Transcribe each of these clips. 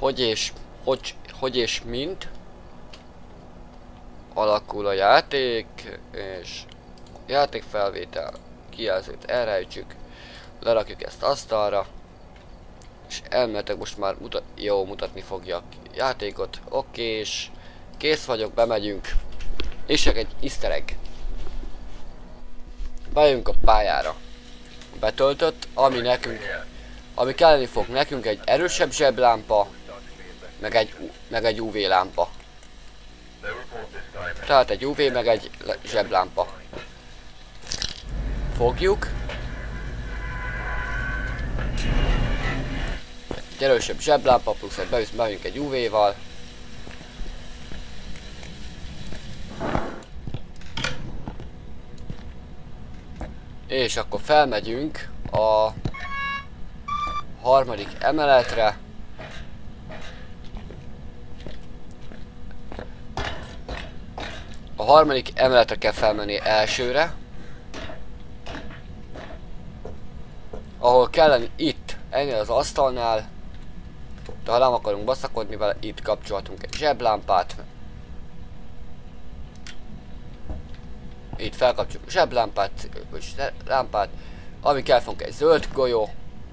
hogy és mint alakul a játék, és játékfelvétel, kijelzőt elrejtsük, lerakjuk ezt asztalra, és elméletek most már mutatni fogja a játékot. Oké, és kész vagyok, bemegyünk. És csak egy easter egg. Bejönk a pályára. Betöltött, ami kelleni fog nekünk egy erősebb zseblámpa, meg egy UV lámpa. Tehát egy UV meg egy zseblámpa. Fogjuk. Egy erősebb zseblámpa plusz bejövünk egy UV-val. És akkor felmegyünk a harmadik emeletre. A harmadik emeletre kell felmenni elsőre. Ahol kellene itt, ennél az asztalnál. De ha nem akarunk baszakodni vele, itt kapcsolhatunk egy zseblámpát. Itt felkapcsoljuk a zseblámpát, vagy lámpát. Ami kell fogunk egy zöld golyó.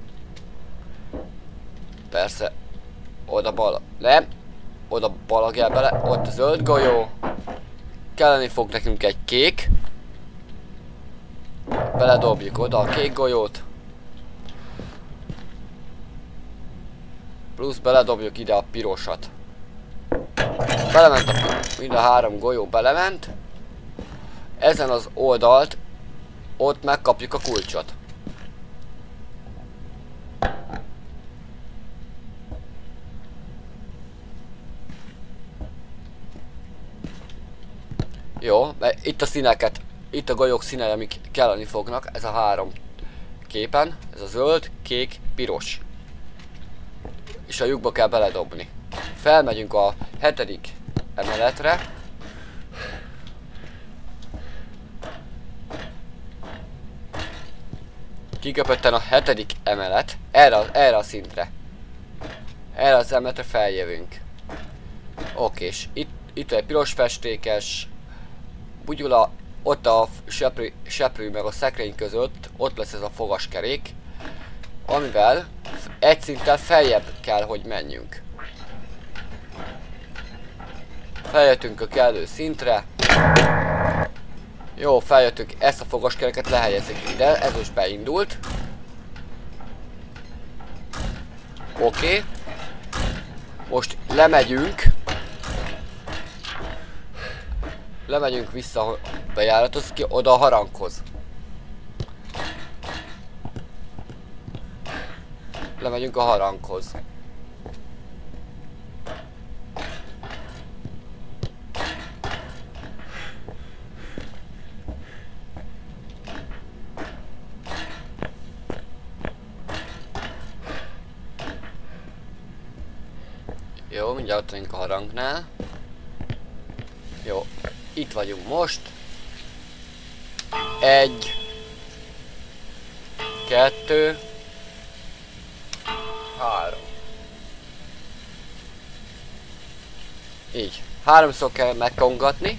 Persze. Oda bal, nem. Oda balagjál bele, ott a zöld golyó. Kelleni fog nekünk egy kék. Beledobjuk oda a kék golyót. Plusz beledobjuk ide a pirosat. Belement mind a három golyó belement. Ezen az oldalt ott megkapjuk a kulcsot. Jó, mert itt a színeket, itt a golyók színei, amik kelleni fognak, ez a három képen, ez a zöld, kék, piros. És a lyukba kell beledobni. Felmegyünk a 7. emeletre. Kiköpötten a 7. emelet, erre a szintre. Erre az emeletre feljövünk. Oké, és itt egy piros festékes bugyula, ott a seprű meg a szekrény között, ott lesz ez a fogaskerék, amivel egy szinttel feljebb kell, hogy menjünk. Feljöttünk a kellő szintre. Jó, feljöttünk, ezt a fogaskereket lehelyezzük ide, ez most beindult. Oké. Most lemegyünk. Lemegyünk vissza, bejáratos ki oda a haranghoz. Lemegyünk a haranghoz. Jó, mindjárt ott vagyunk a harangnál. Jó, itt vagyunk most. 1, 2, 3. Így. 3-szor kell megkongatni.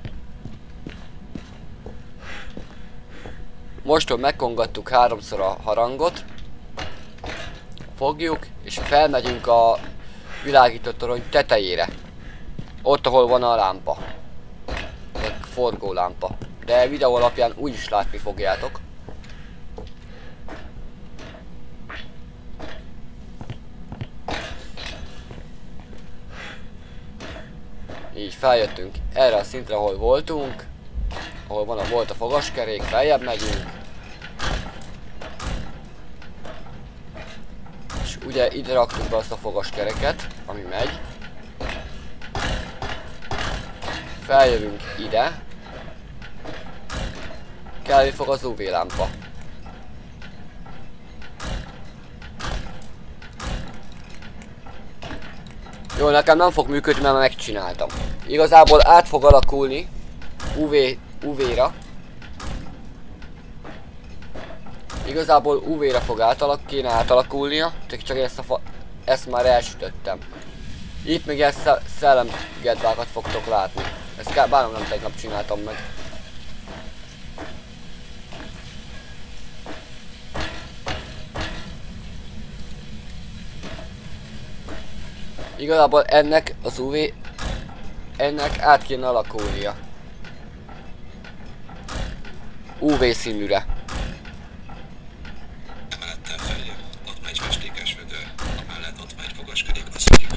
Mostól megkongattuk 3-szor a harangot. Fogjuk, és felmegyünk a világító torony tetejére. Ott, ahol van a lámpa. A forgó lámpa. De videó alapján úgyis látni fogjátok. Így feljöttünk erre a szintre, ahol voltunk. Ahol volt a fogaskerék, feljebb megyünk. És ugye ide raktuk be azt a fogaskereket, ami megy. Feljövünk ide. Kelleni fog az UV lámpa. Jó, nekem nem fog működni, mert megcsináltam. Igazából át fog alakulni UV-ra. Igazából UV-ra fog kéne átalakulnia, csak ezt a ezt már elsütöttem. Itt még ilyen szellemgedvákat fogtok látni. Ezt bánom nem tegnap csináltam meg. Igazából ennek az UV, ennek át kéne alakulnia. UV színűre. Emelettel feljebb, ott megy festékes vödör, amellett ott megy fogaskerék, azt mondjuk.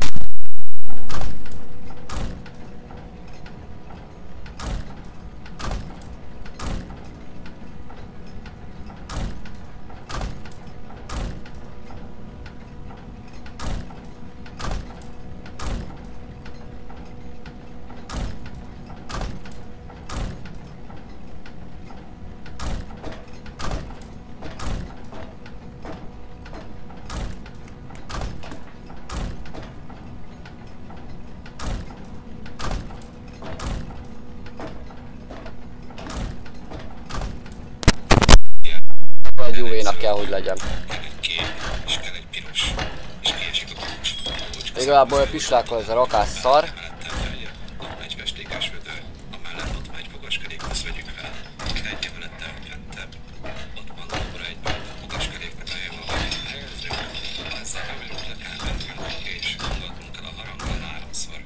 Egy UV-nak kell, hogy legyen. Kell egy kék, és kell egy piros, és kiesik a kulcs. Igazából a pislákkal ez a rakás szar. Emelettel feljebb, ott megy festékes vödör, amellett ott megy fogaskerék, azt vegyük fel. Egy emelettel fentebb, ott van óra egyben, fogaskeréknek a helyezünk, azzal beülünk, le kell mennünk, és gondoltunk el a haranggal 3-szor.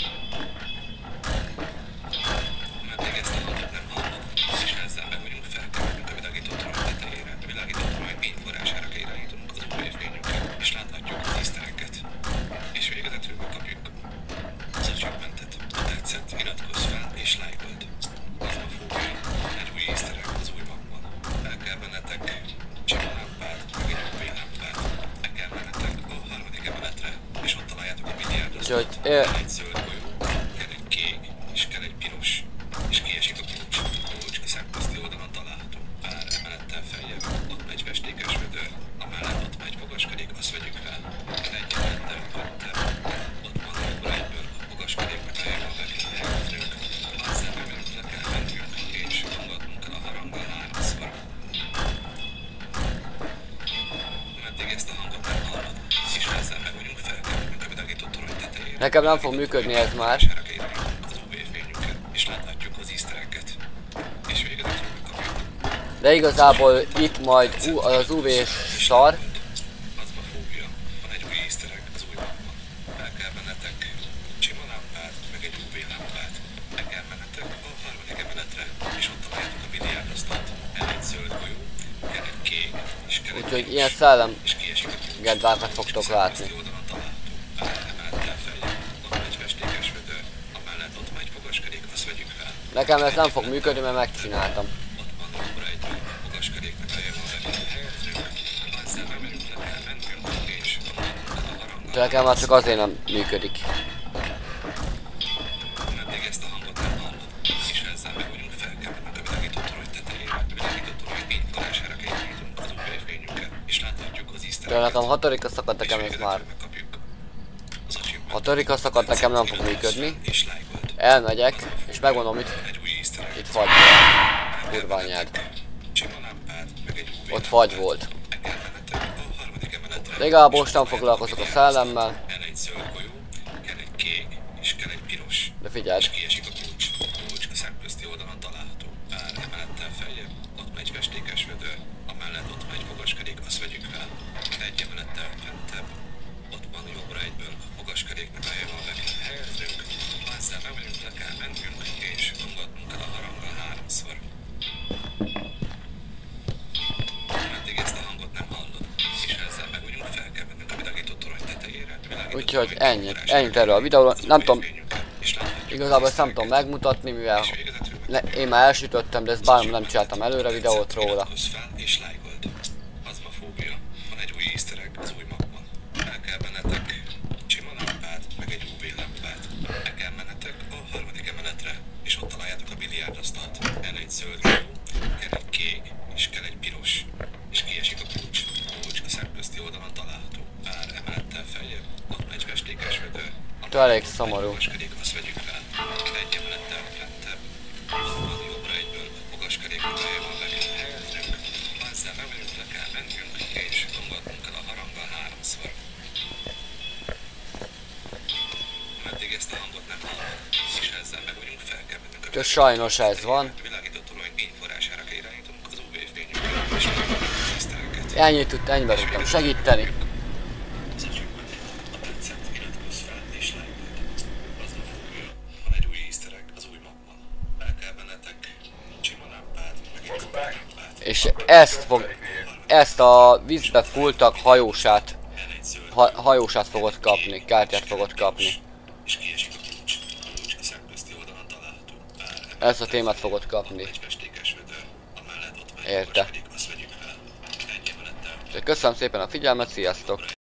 Meddig ezt a hangot nem hallod, és ezzel meg vagyunk felkelünk a világított torony tetejére, a világított torony fényforrására irányítunk az UV-fényünket, és láthatjuk az easter-egget. És végezetül kapjuk az achievementet. Ha tetszett, iratkozz fel és lájkold. Azba fogja egy új easter-egg az új mapban. El kell mennetek csima lámpát, meg egy UV lámpát. El kell mennetek a 3. emeletre, és ott találjátok a milliárdosztot. Kell egy zöld golyó, kell egy kék, és kell egy piros, és kiesik a kulcs. A kulcs a szemközti oldalon található. Pár emelettel feljebb, ott megy festékes vödör, amellett ott megy fogaskerék, azt vegyük fel. Kell egy emelettel fentebb, ott van óra egyből, a fogaskeréknek a helyben helyezünk. Azzal beülünk, le kell mennünk, és gondoltunk el a haranggal 3-szor. Meddig ezt a hangot nem hallod, és ezzel meg vagyunk felkelünk a világított torony tetejére. Nekem nem fog működni ez már. Az UV-fényünket, és láthatjuk az easter-egget. És végezetül megkapjuk. De igazából itt majd az UV szar. Azba fogja, van egy új easter-egg az új mapban. El kell mennetek csima lámpát, meg egy UV lámpát. El kell mennetek a 3. emeletre, és ott találjátok a milliárdosztot. El egy zöld golyó, kell egy kék, és kell egy Úgyhogy piros, ilyen szellem és kiesik a kulcs. gedvákat fogtok látni. Szemközti oldalon található. Pár emelettel feljebb, ott megy festékes vödör, amellett ott megy fogaskerék, azt vegyük fel. Nekem ez nem fog működni, mert megcsináltam. Ott van óra egyből, fogaskeréknek a helyben helyezünk. Azzal bemerünk, le kell mennünk, és gondoltunk el a haranggal. De nekem már csak azért nem működik. Meddig ezt a hangot nem hallod, és ezzel meg vagyunk felkelve a világított torony tetejére, a világított torony fényforrására irányítunk az UV-fényünket, és láthatjuk az De easter-egget. nekem 6-a szakadt, nekem ez már. Megkapjuk az achievementet. 6-a szakadt, nekem nem fog működni. És lájkold. Elmegyek, és megmondom, Egy új easter-egg. itt fagy. Kurva anyád. Csima lámpát, meg egy UV Ott fagy volt. El kell mennetek a 3. emeletre. De igazából most nem foglalkozok a szellemmel. Kell egy zöld golyó, kell egy kék, és kell egy piros. De figyeld. És kiesik a kulcs. A kulcs a szemközti oldalon található. Pár emelettel feljebb, ott megy festékes vödör, amellett ott megy fogaskerék, azt vegyük fel. Egy emelettel fentebb, ott van jobbra egyből, a fogaskeréknek a helyben helyezünk. Azzal beülünk, le kell mennünk, és gondoltunk el a haranggal 3-szor. Meddig ezt a hangot nem hallod, és ezzel meg vagyunk felkelve a világított torony tetejére. Úgyhogy ennyit erről a videóról. Nem tudom, igazából ezt nem tudom megmutatni, mivel én már elsütöttem, de ezt bánom nem csináltam előre videót róla. És lájkold. Azba fogja, van egy új easter-egg az új mapban. El kell mennetek csima lámpát, meg egy UV lámpát. El kell mennetek a 3. emeletre, és ott találjátok a milliárdosztot. El egy zöld golyó, kell egy kék, és kell egy piros, és kiesik a kulcs. A kulcs a szemközti oldalon található. Pár emelettel feljebb, ott megy festékes vödör. Elég szomorú. Azt vegyük fel. Egy emelettel fentebb, ott van jobbra egyből, a fogaskeréknek a helyben helyezünk. Azzal bemerünk, le kell mennünk, és gondoltunk el a haranggal 3-szor. Úgyhogy sajnos ez van. Világító torony fényforrására irányítunk az UV-fényünket, és láthatjuk az easter egget. Ennyiben tudtam segíteni. Az agyunkban a tetszett, iratkozz fel és like. Aznap fogja. Van egy új easter egg az új mapban. El kell bennetek csima lámpát, meg egy lámpát. És ezt a vízbe fultak hajósát fogod kapni, kártyát fogod kapni. És kiesik a kulcs. A kulcs a szemközti oldalon található. Ezt a témát fogod kapni. Egy festékes vödör, amellett ott Érte. azt vegyük fel. Ennyi emelettel. Köszönöm szépen a figyelmet, sziasztok!